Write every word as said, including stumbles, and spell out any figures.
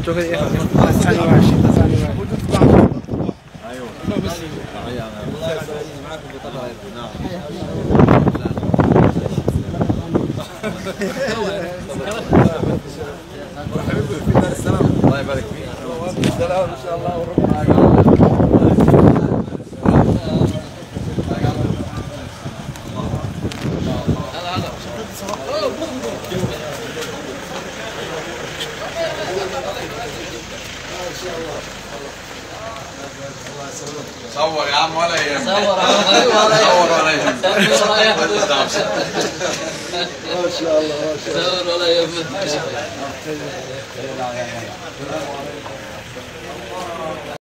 شوف يا اخي ثاني واحد ثاني واحد ايوه معاكم بطبعا نعم الله يبارك فيك السلام ان شاء الله صور يا عم ولا يهمك صور صور ولا يهمك ما شاء الله ما شاء الله صور ولا يهمك